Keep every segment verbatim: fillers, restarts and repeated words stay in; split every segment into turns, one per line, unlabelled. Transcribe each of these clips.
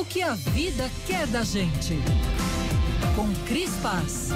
que a vida quer da gente. Com Cris Paz.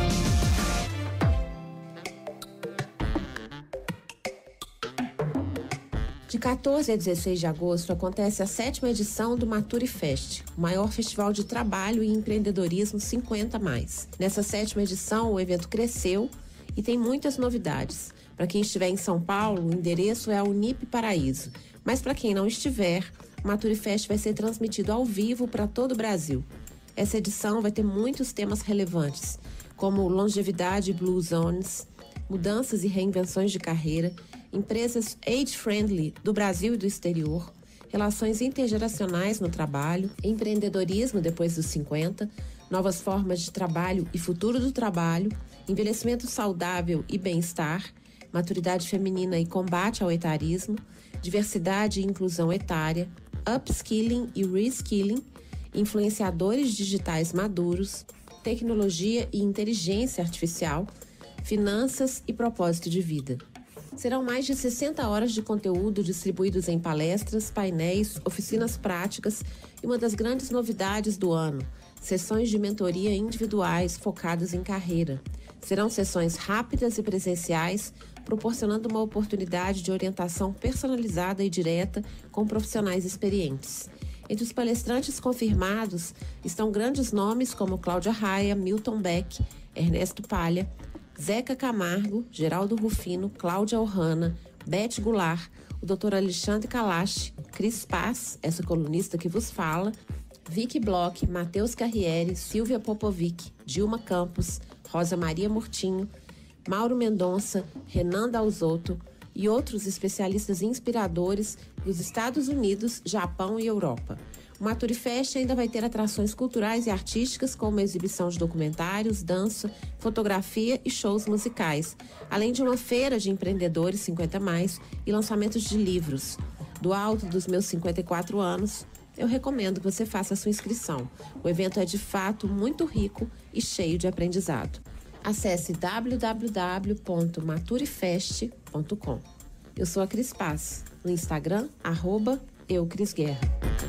De quatorze a dezesseis de agosto acontece a sétima edição do Mature Fest, o maior festival de trabalho e empreendedorismo cinquenta mais. Nessa sétima edição, o evento cresceu e tem muitas novidades. Para quem estiver em São Paulo, o endereço é a Unip Paraíso. Mas para quem não estiver, o Mature Fest vai ser transmitido ao vivo para todo o Brasil. Essa edição vai ter muitos temas relevantes, como longevidade e blue zones, mudanças e reinvenções de carreira, empresas age-friendly do Brasil e do exterior, relações intergeracionais no trabalho, empreendedorismo depois dos cinquenta, novas formas de trabalho e futuro do trabalho, envelhecimento saudável e bem-estar, maturidade feminina e combate ao etarismo, diversidade e inclusão etária, upskilling e reskilling, influenciadores digitais maduros, tecnologia e inteligência artificial, finanças e propósito de vida. Serão mais de sessenta horas de conteúdo distribuídos em palestras, painéis, oficinas práticas e uma das grandes novidades do ano, sessões de mentoria individuais focadas em carreira. Serão sessões rápidas e presenciais, proporcionando uma oportunidade de orientação personalizada e direta com profissionais experientes. Entre os palestrantes confirmados estão grandes nomes como Cláudia Raia, Milton Beck, Ernesto Palha, Zeca Camargo, Geraldo Rufino, Cláudia Ohana, Beth Goulart, o doutor Alexandre Kalash, Cris Paz, essa colunista que vos fala, Vicky Bloch, Matheus Carriere, Silvia Popovic, Dilma Campos, Rosa Maria Murtinho, Mauro Mendonça, Renan Dalzotto e outros especialistas inspiradores dos Estados Unidos, Japão e Europa. O Mature Fest ainda vai ter atrações culturais e artísticas, como uma exibição de documentários, dança, fotografia e shows musicais, além de uma feira de empreendedores cinquenta mais e lançamentos de livros. Do alto dos meus cinquenta e quatro anos, eu recomendo que você faça a sua inscrição. O evento é de fato muito rico e cheio de aprendizado. Acesse w w w ponto maturefest ponto com. Eu sou a Cris Paz, no Instagram, arroba eu, Cris Guerra.